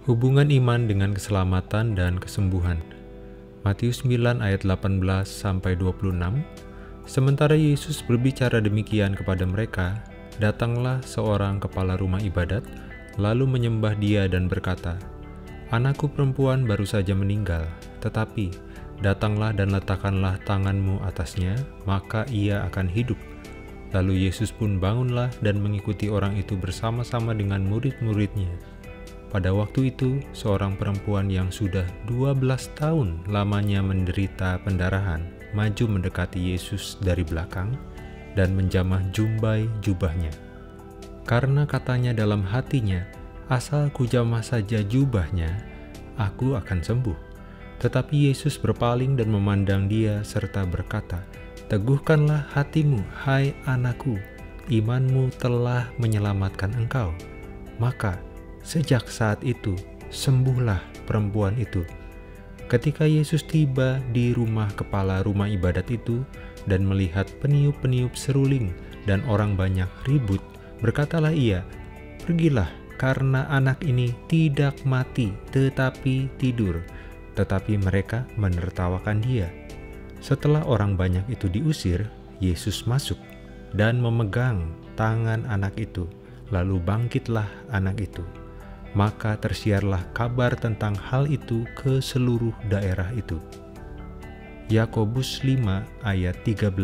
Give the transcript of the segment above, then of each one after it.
Hubungan iman dengan keselamatan dan kesembuhan. Matius 9 ayat 18-26. Sementara Yesus berbicara demikian kepada mereka, datanglah seorang kepala rumah ibadat, lalu menyembah dia dan berkata, "Anakku perempuan baru saja meninggal, tetapi datanglah dan letakkanlah tanganmu atasnya, maka ia akan hidup." Lalu Yesus pun bangunlah dan mengikuti orang itu bersama-sama dengan murid-muridnya. Pada waktu itu, seorang perempuan yang sudah 12 tahun lamanya menderita pendarahan, maju mendekati Yesus dari belakang dan menjamah jumbai jubahnya. Karena katanya dalam hatinya, "Asal kujamah saja jubahnya, aku akan sembuh." Tetapi Yesus berpaling dan memandang dia serta berkata, "Teguhkanlah hatimu, hai anakku, imanmu telah menyelamatkan engkau." Maka sejak saat itu, sembuhlah perempuan itu. Ketika Yesus tiba di rumah kepala rumah ibadat itu dan melihat peniup-peniup seruling dan orang banyak ribut, berkatalah ia, "Pergilah, karena anak ini tidak mati tetapi tidur." Tetapi mereka menertawakan dia. Setelah orang banyak itu diusir, Yesus masuk dan memegang tangan anak itu, lalu bangkitlah anak itu. Maka tersiarlah kabar tentang hal itu ke seluruh daerah itu. Yakobus 5 ayat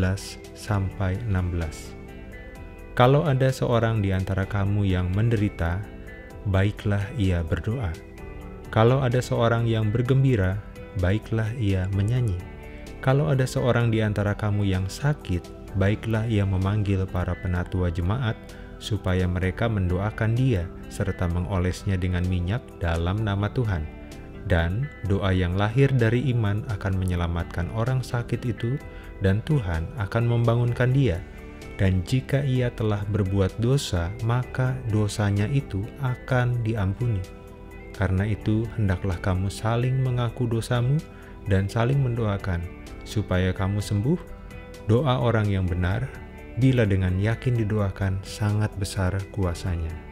13-16. Kalau ada seorang di antara kamu yang menderita, baiklah ia berdoa. Kalau ada seorang yang bergembira, baiklah ia menyanyi. Kalau ada seorang di antara kamu yang sakit, baiklah ia memanggil para penatua jemaat, supaya mereka mendoakan dia, serta mengolesnya dengan minyak dalam nama Tuhan. Dan doa yang lahir dari iman akan menyelamatkan orang sakit itu, dan Tuhan akan membangunkan dia. Dan jika ia telah berbuat dosa, maka dosanya itu akan diampuni. Karena itu, hendaklah kamu saling mengaku dosamu dan saling mendoakan, supaya kamu sembuh. Doa orang yang benar, bila dengan yakin didoakan, sangat besar kuasanya.